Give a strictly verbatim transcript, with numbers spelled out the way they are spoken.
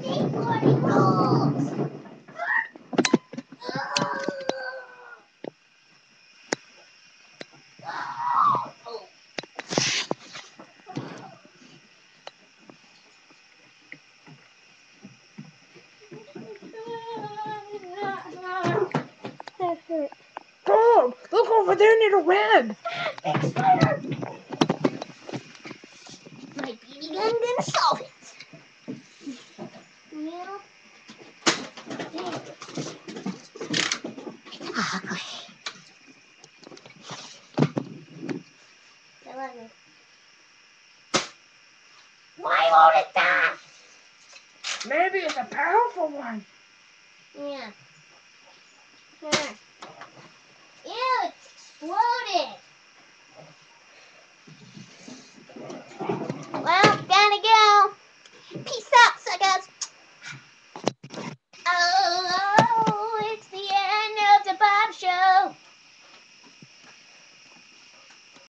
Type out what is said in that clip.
Skateboarding rules! That hurt. Oh, look over there near the web. Big spider! My B B gun didn't solve it. Yeah. It's ugly. I love you. Why won't it die? Maybe it's a powerful one. Yeah. Sure. Ew, it's exploded.